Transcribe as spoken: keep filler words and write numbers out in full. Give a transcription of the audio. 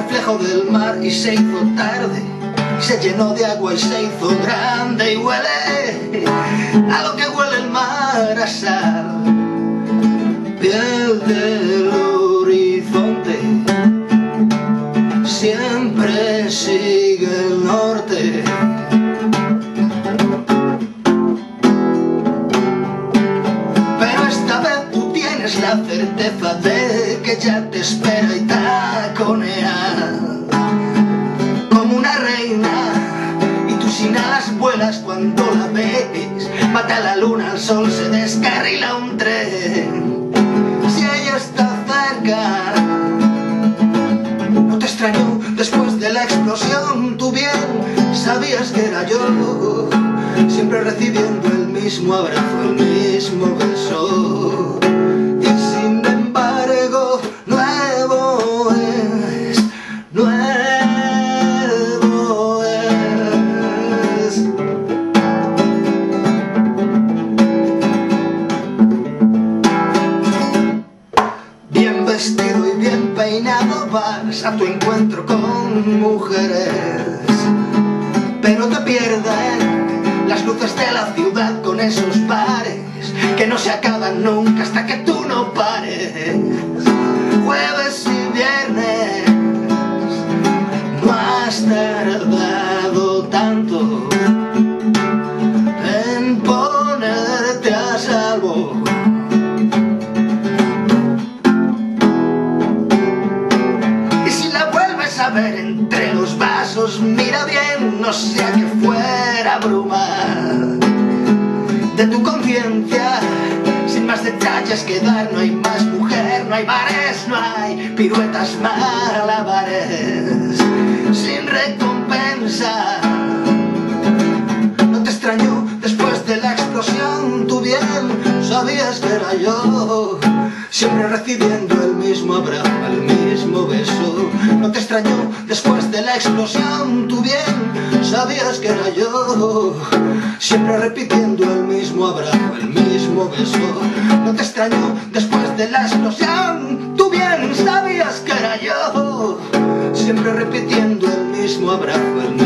reflejo del mar y se hizo tarde, se llenó de agua y se hizo grande y huele a lo que huele el mar, a sal, piel del horizonte, siempre sigue el norte. Pero esta vez tú tienes la certeza de que ya te espera y taconea como una reina, y tú sin alas vuelas cuando la ves. Mata la luna, al sol, se descarrila un tren. Si ella está cerca, no te extrañó después de la explosión. Tú bien sabías que era yo, siempre recibiendo el mismo abrazo, el mismo beso. Y sin embargo, nuevo es, nuevo es. Bien vestido y bien peinado vas a tu encuentro con mujeres, pero te pierden las luces de la ciudad con esos bares que no se acaban nunca hasta que tú no pares. Jueves y viernes, no has tardado tanto en ponerte a salvo. Y si la vuelves a ver entre los vasos, mira bien, no sea que fuera bruma de tu conciencia. Sin más detalles que dar, no hay más mujer, no hay bares, no hay piruetas, malabares sin recompensa. No te extrañó después de la explosión, tú bien sabías que era yo, siempre recibiendo el mismo abrazo, el mismo beso. No te extrañó después de la explosión, tú bien sabías que era yo, siempre repitiendo el mismo abrazo, el mismo beso. No te extrañó después de la explosión, tú bien sabías que era yo, siempre repitiendo el mismo abrazo, el